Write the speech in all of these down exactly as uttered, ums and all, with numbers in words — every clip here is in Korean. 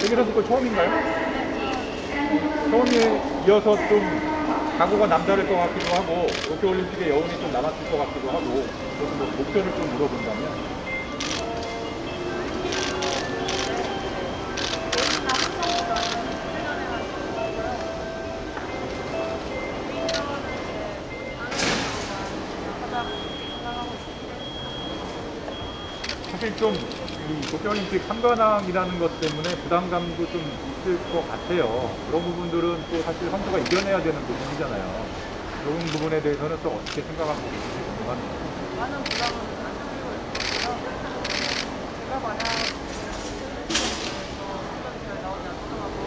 세계 선수권 처음인가요? 처음에 이어서 좀 각오가 남다를 것 같기도 하고 도쿄올림픽에 여운이 좀 남았을 것 같기도 하고 그래서 뭐 목표를 좀 물어본다면 사실 좀 이 도쿄올림픽 삼관왕이라는 것 때문에 부담감도 좀 있을 것 같아요. 그런 부분들은 또 사실 선수가 이겨내야 되는 부분이잖아요. 그런 부분에 대해서는 또 어떻게 생각하고 계신지 궁금합니다. 많은 부담은 안 느끼고 있고요. 제가 만약 성적이 잘 나오지 않더라도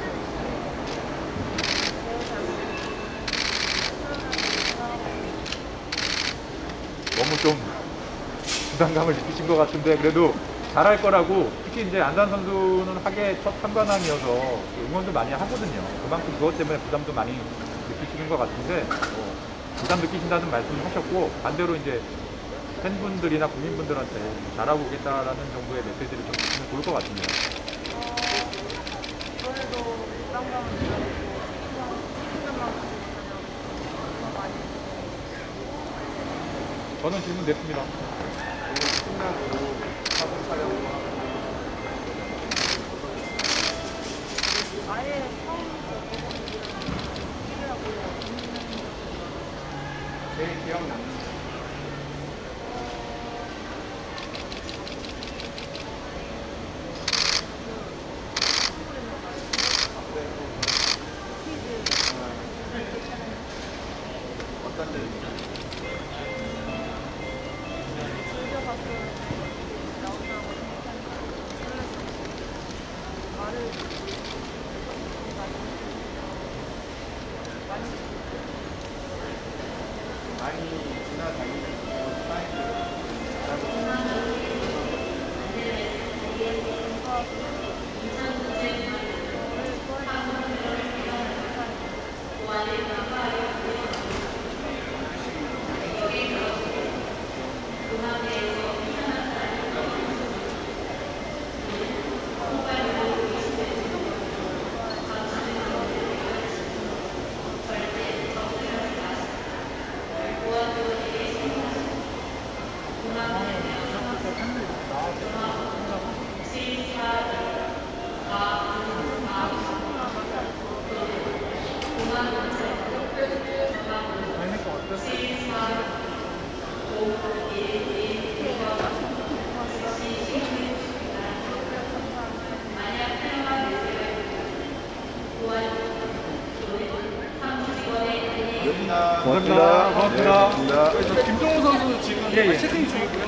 너무 좀 부담감을 느끼신 것 같은데 그래도 잘할 거라고 특히 이제 안산 선수는 하계 첫 삼관왕이어서 응원도 많이 하거든요. 그만큼 그것 때문에 부담도 많이 느끼시는 것 같은데 뭐 부담 느끼신다는 말씀을 하셨고 반대로 이제 팬분들이나 국민분들한테 잘하고 오겠다라는 정도의 메시지를 좀 주시면 좋을 것 같은데요. 어, 그래도 부담감은 느끼고 책임감만 가지고 많이 저는 질문 냈습니다. 끝나고 사진 촬영과 아예 처음부터 필요하고 제일 기억나는 어떤 데 많이 지나다니는 그런 사이즈 고맙습니다. 고맙습니다. 김종우 선수 지금 예, 예. 채팅이 중이고요.